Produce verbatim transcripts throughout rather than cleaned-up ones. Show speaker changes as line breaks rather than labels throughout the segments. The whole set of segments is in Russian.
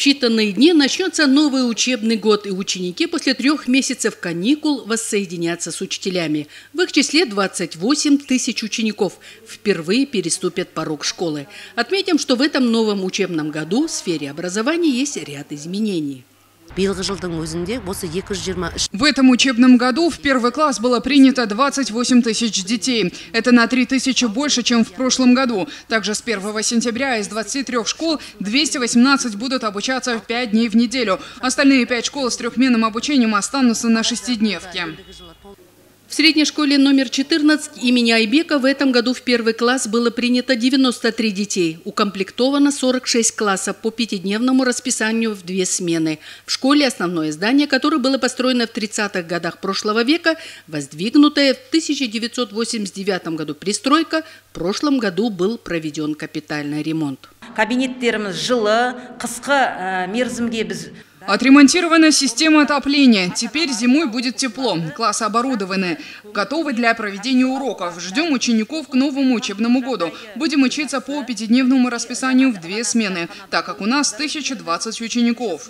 считанные дни начнется новый учебный год, и ученики после трех месяцев каникул воссоединятся с учителями. В их числе двадцать восемь тысяч учеников впервые переступят порог школы. Отметим, что в этом новом учебном году в сфере образования есть ряд изменений.
В этом учебном году в первый класс было принято двадцать восемь тысяч детей. Это на три тысячи больше, чем в прошлом году. Также с первого сентября из двадцати трёх школ двести восемнадцать будут обучаться пять дней в неделю. Остальные пять школ с трехменным обучением останутся на шестидневке.
В средней школе номер четырнадцать имени Айбека в этом году в первый класс было принято девяносто три детей. Укомплектовано сорок шесть классов по пятидневному расписанию в две смены. В школе основное здание, которое было построено в тридцатых годах прошлого века, воздвигнутое в тысяча девятьсот восемьдесят девятом году пристройка, в прошлом году был проведен капитальный ремонт.
Кабинеттерimiz жылы, қысқы мерзімге біз
Отремонтирована система отопления. Теперь зимой будет тепло. Классы оборудованы. Готовы для проведения уроков. Ждем учеников к новому учебному году. Будем учиться по пятидневному расписанию в две смены, так как у нас тысяча двадцать учеников.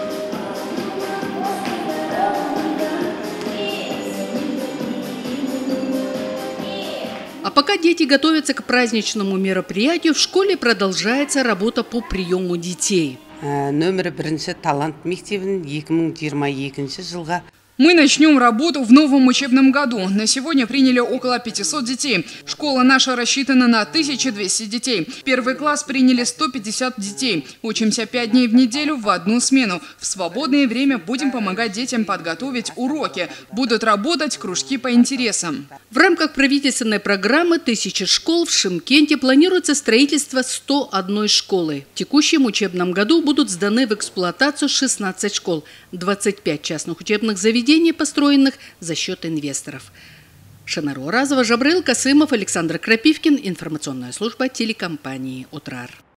А пока дети готовятся к праздничному мероприятию, в школе продолжается работа по приему детей.
Номер бірінші талант мектебін екі мың жиырма екінші жылға.
Мы начнем работу в новом учебном году. На сегодня приняли около пятисот детей. Школа наша рассчитана на тысячу двести детей. Первый класс приняли сто пятьдесят детей. Учимся пять дней в неделю в одну смену. В свободное время будем помогать детям подготовить уроки. Будут работать кружки по интересам.
В рамках правительственной программы «Тысяча школ» в Шымкенте планируется строительство ста одной школы. В текущем учебном году будут сданы в эксплуатацию шестнадцать школ, двадцать пять частных учебных заведений, построенных за счет инвесторов. Шанар Уразова, Жабрил Касымов, Александр Крапивкин. Информационная служба телекомпании «Утрар».